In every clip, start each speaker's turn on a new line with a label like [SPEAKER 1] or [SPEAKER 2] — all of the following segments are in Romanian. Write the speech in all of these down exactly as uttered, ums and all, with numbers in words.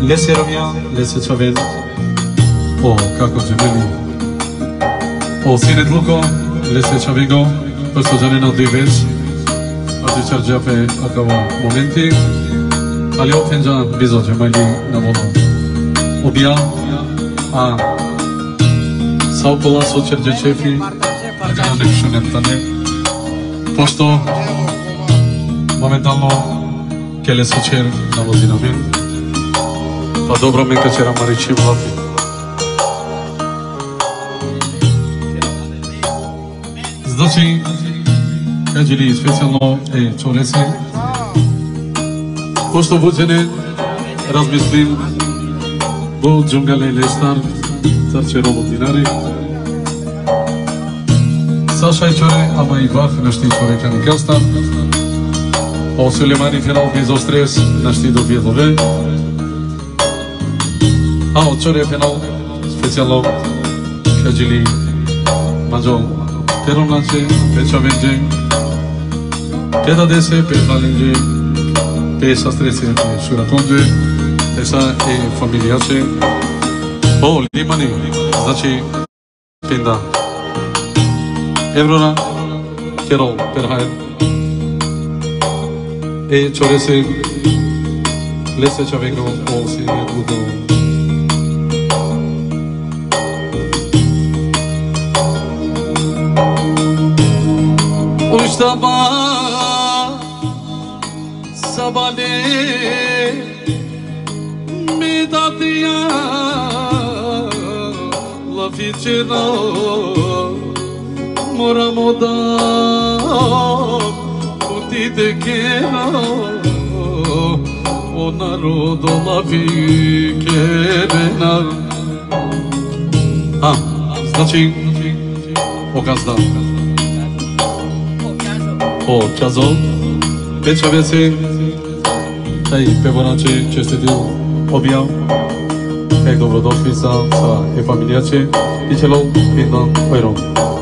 [SPEAKER 1] Лесеровија, Лесе Човен. О, како джемели. О, синет Луко, Лесе Човего, персоджанина од Дивеш. Ади чарджапе акава моменти. Али опенджа бизо джемели на воно. Обија, а Саукола со Черджечефи, така на некшунентане. Пошто моментално келе со чер на возина мен. Па добро ме качера маричи влафи. Значи, кажели специјално е чореси. Пошто буџене, размислим, во джунгале лестар, царче робот динари. Саша и чоре, ама и ваф, нашти чоре кани кастан. О Сулеймани финал без стрес, нашти добијелове. А од чоре финал, специјално, кажели, маđo, Teromnače, Peča Venđe, Peda Dese, Peta Lenđe, Pesa Strese, Šuratonđe, Pesa e familijače. O, Limani, znači, Penda. Evrona, Kerol, Perhajer. E Čorese, Lese Čavego, O Sine Udo. Uçtaba sabale medatiya la ficena mora moda uti te kera o narodo la fikerena. A, znači o gazda. O Čazo, Peča Vece, taj pevonače čestitio objav, e dobrodošli sa, sa e familijače, i ćelo pindan ojrom.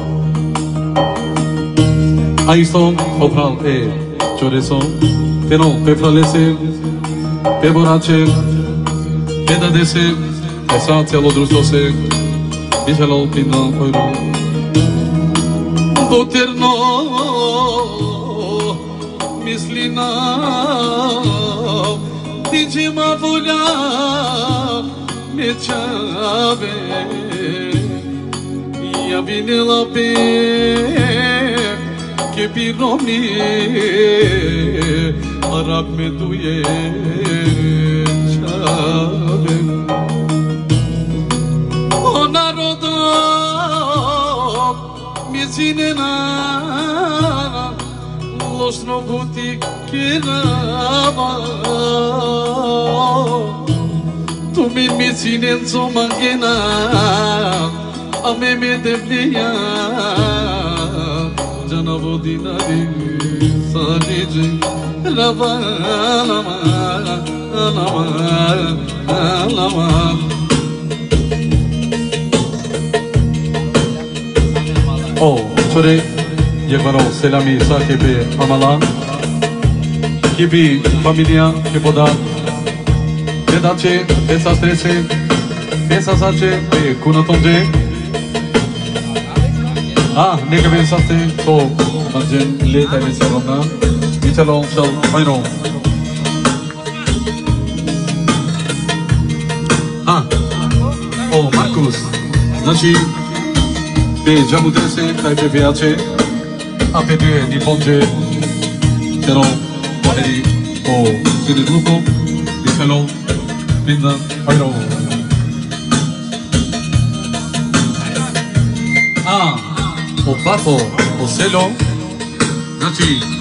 [SPEAKER 1] A isto opral e čoreso, peno pefralese, pevonače, pedadese, e sa cijelo društvo se, i ćelo pindan ojrom. Doterno Mislina Dice ma volja Me čave Ja vinela pe Ke piromni Arab me duje čave O narodo Mi cinena Lošno butik kerava Tu mi mi cinenzo mangena A me me deblija Jana vodinari Saniđe Lava lava Lava Lava O, čore Jekvaro selami sa kepe amala Kepi familia kepoda Pedace, pesa strese Pesa sace, pe kunatonje Ah, neka pensaste To manjen leta e se romna Michalo shal mayro Ah, o Marcus Znači Pe jamudese, taj pe viace A pe due Niponje Pero Poneri O Sine Luko Michalo Pindan ojro Ah, o Papo, o Selo Znači